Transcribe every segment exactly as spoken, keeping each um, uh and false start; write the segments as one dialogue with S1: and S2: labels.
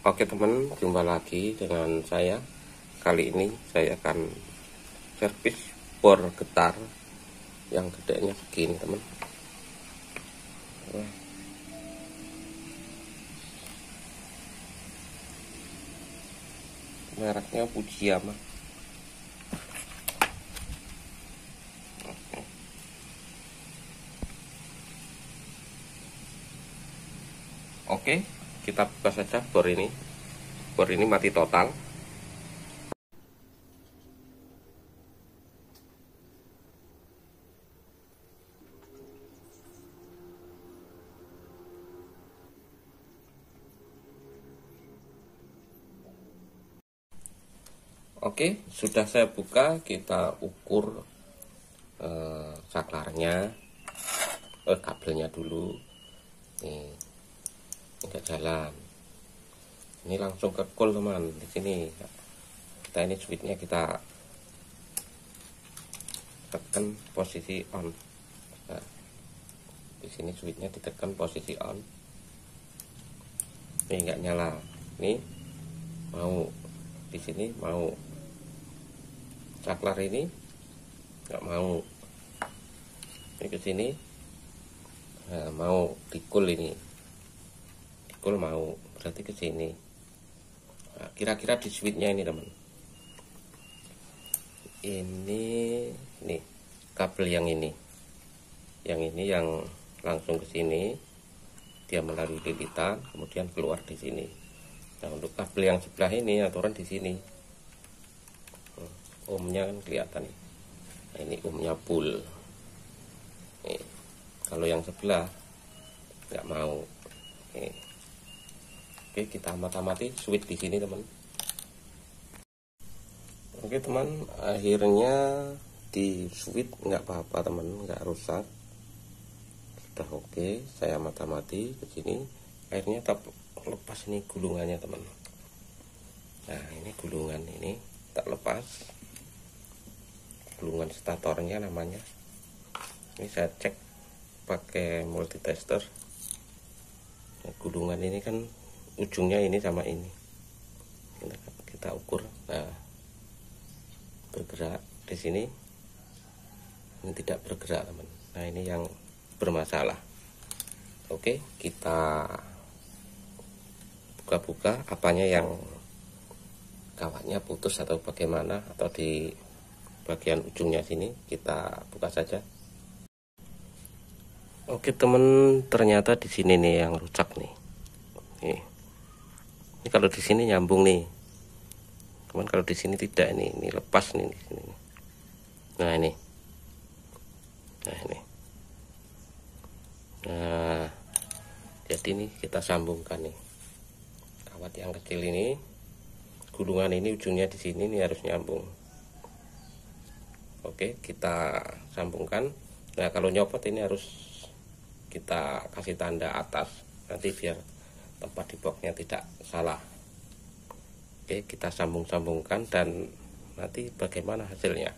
S1: Oke teman, jumpa lagi dengan saya. Kali ini saya akan servis bor getar yang gedenya begini teman. Mereknya Fujiyama. Oke, kita buka saja bor ini. Bor ini mati total. Oke, sudah saya buka. Kita ukur eh, saklarnya, eh, kabelnya dulu. Nih, nggak jalan. Ini langsung ke cool teman. Di sini kita ini switchnya kita tekan posisi on. Nah, di sini switchnya ditekan posisi on. Ini nggak nyala. Ini mau di sini mau saklar ini nggak mau. Ini ke sini nah, mau di cool ini. Di cool mau berarti ke sini. Nah, kira-kira di switchnya ini teman. Ini nih kabel yang ini. Yang ini yang langsung ke sini. Dia melalui lilitan kemudian keluar di sini. Nah, untuk kabel yang sebelah ini aturan di sini. Ohmnya kan kelihatan nih. Nah, ini ohmnya full. Nih, kalau yang sebelah nggak mau. Nih. Oke, kita amati switch di sini teman. Oke teman, akhirnya di switch nggak apa-apa teman, nggak rusak. Sudah oke, saya amati ke sini. Akhirnya tak lepas ini gulungannya teman. Nah ini gulungan ini tak lepas. Gulungan statornya namanya. Ini saya cek pakai multitester. Nah, gulungan ini kan ujungnya ini sama ini. Kita, kita ukur. Nah, bergerak di sini. Ini tidak bergerak teman. Nah ini yang bermasalah. Oke, kita buka-buka apanya yang kawatnya putus atau bagaimana, atau di bagian ujungnya sini kita buka saja. Oke teman, ternyata di sini nih yang rusak nih. Nih. Ini kalau di sini nyambung nih. Cuman kalau di sini tidak, ini ini lepas nih di sini. Nah ini. Nah ini. Nah, jadi ini kita sambungkan nih. Kawat yang kecil ini, gulungan ini ujungnya di sini nih harus nyambung. Oke, kita sambungkan. Nah, kalau nyopot ini harus kita kasih tanda atas, nanti biar tempat di boxnya tidak salah. Oke, kita sambung-sambungkan dan nanti bagaimana hasilnya.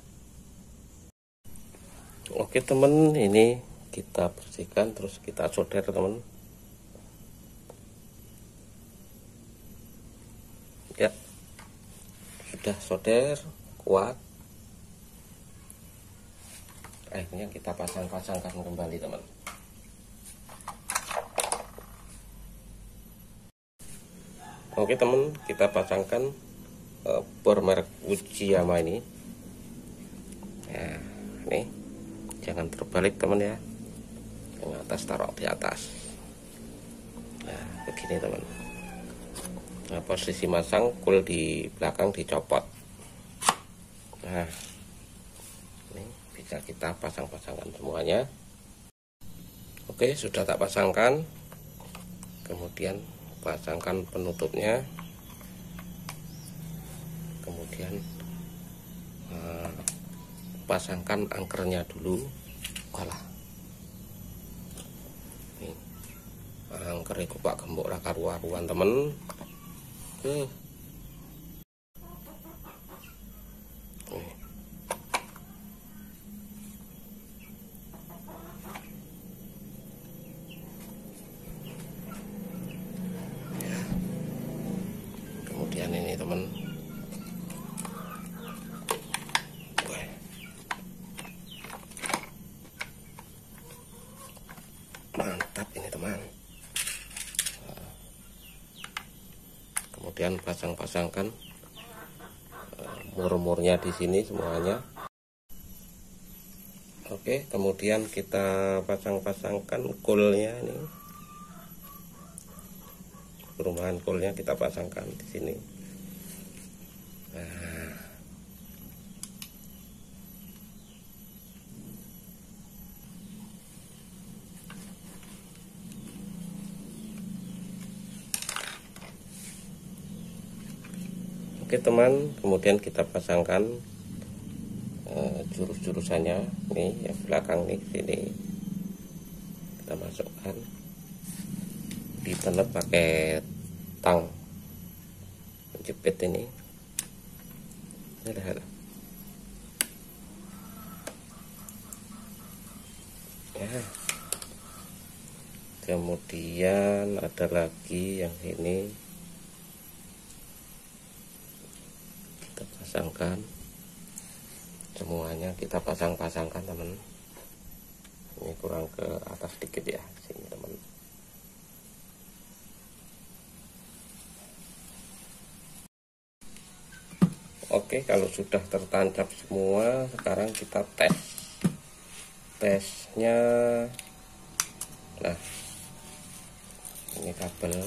S1: Oke teman, ini kita bersihkan terus kita solder teman. Ya, sudah solder kuat. Akhirnya kita pasang-pasangkan kembali teman. Oke teman, kita pasangkan uh, bor merek Fujiyama ini. Nah, ini jangan terbalik teman ya. Yang atas taruh di atas. Nah, begini teman. Nah, posisi masang cool di belakang dicopot. Nah, ini bisa kita pasang-pasangkan semuanya. Oke, sudah tak pasangkan. Kemudian pasangkan penutupnya. Kemudian uh, pasangkan angkernya dulu. Walah. Nih. Angker iku Pak gembok ra karu-karuan temen. Oke. kemudian pasang-pasangkan mur-murnya di sini semuanya. Oke, kemudian kita pasang-pasangkan coolnya ini, perumahan coolnya kita pasangkan di sini. Nah, oke teman, kemudian kita pasangkan jurus-jurusannya nih yang belakang nih, sini kita masukkan, ditenet pakai tang menjepit ini. Ini ya. Kemudian ada lagi yang ini kita pasangkan. Semuanya kita pasang-pasangkan teman. Ini kurang ke atas sedikit ya sini teman. Oke, kalau sudah tertancap semua, sekarang kita tes. Tesnya, nah ini kabel.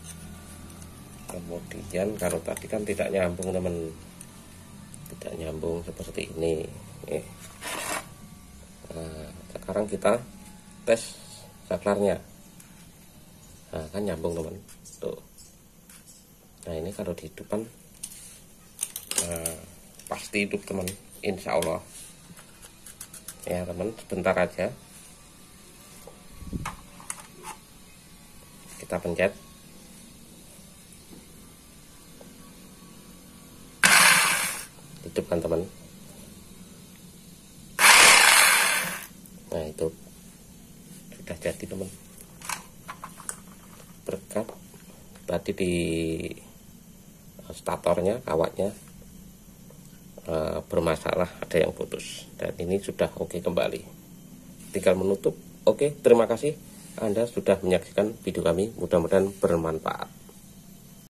S1: Kemudian kalau tadi kan tidak nyambung teman, tidak nyambung seperti ini. Nih. Nah, sekarang kita tes saklarnya. Nah, kan nyambung teman. Tuh. Nah, ini kalau dihidupkan, nah, pasti hidup teman, insya Allah. Ya teman, sebentar aja. Kita pencet. Hidupkan teman. Nah itu sudah jadi teman. Berkat tadi di statornya, kawatnya uh, bermasalah, ada yang putus, dan ini sudah oke kembali. Tinggal menutup. Oke, terima kasih Anda sudah menyaksikan video kami, mudah-mudahan bermanfaat.